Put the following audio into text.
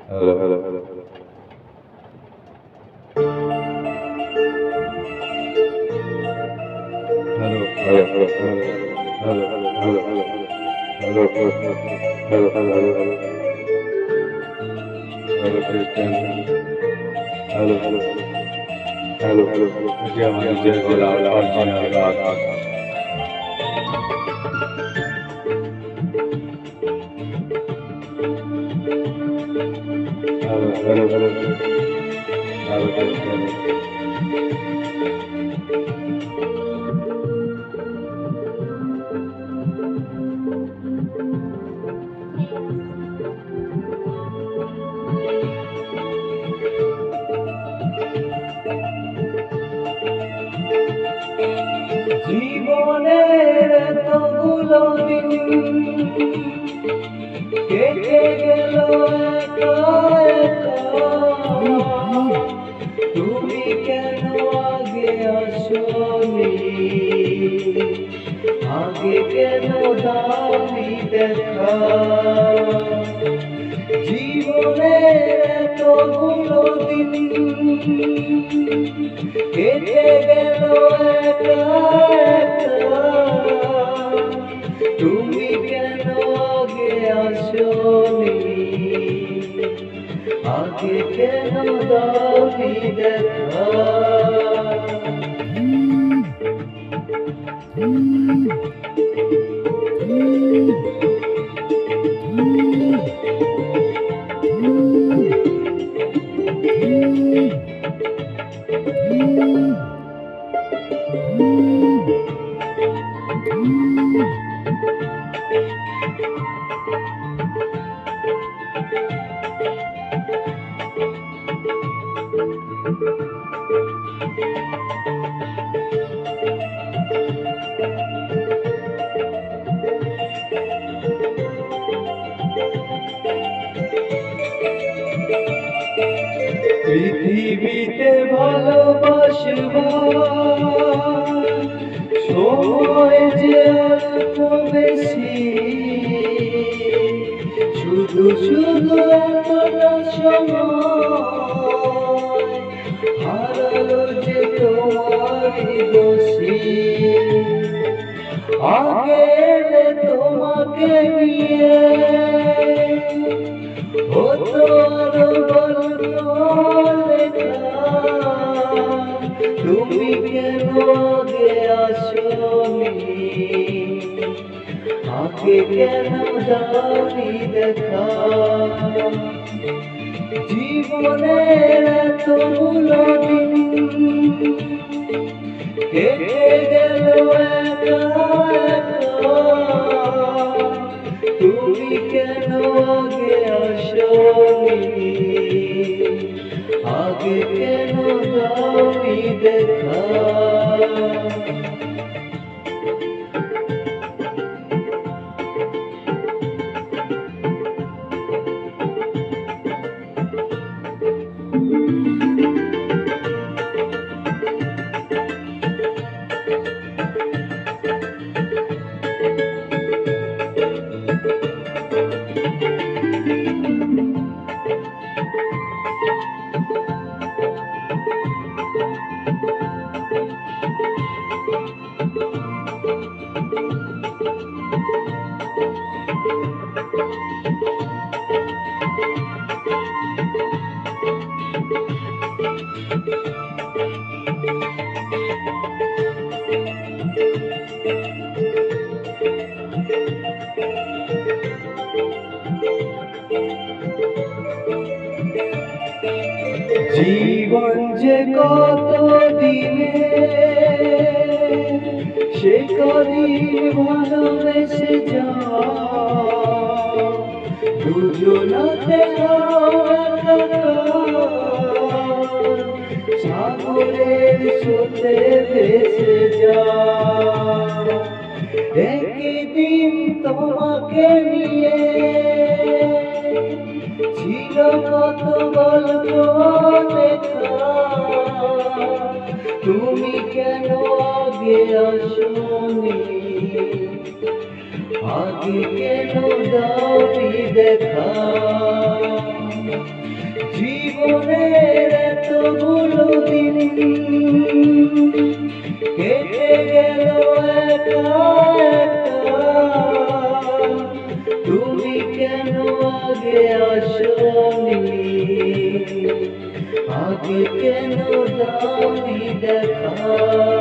Hello, hello, hello, hello, hello, hello, hello, hello, hello, hello, hello, hello, hello, hello, hello, Christian, hello, hello, ये हमारी जय गुलाब original बात। Hello, hello, hello, Christian, জীবনের এতগুলো দিন কেটে গেল একা একা। তুমি কেন আগে আসনি, আগে কেন দাওনি দেখা। জীবনের এতগুলো দিন কেটে গেল একা একা। তুমি কেন আগে আসনি, আগে কেন দাওনি দেখা। পৃথিবীতে ভালোবাসবার সময় যে অল্প বেশি, শুধু শুধু এতটা সময় হারালো যে তোমারই দোষী। আগে এলে তোমাকে নিয়ে হতো আরো গল্প লেখা। তুমি কেন আগে আসনি, আগে কেন দাওনি দেখা। জীবনের এতগুলো দিন কেটে গেল একা একা। তুমি কেন আগে আসনি, আগে কেন দাওনি দেখা। জীবন যে কত দিনে, সে কদিন ভালোবেসে যাও। দুজনাতে সাগরের স্রোতে ভেসে যাও। একদিন তোমাকে নিয়ে ছিল কত গল্প লেখা। তুমি কেন আগে আসনি, আগে কেন দাওনি দেখা। তুমি কেন আগে আসনি, আগে কেন দাওনি দেখা।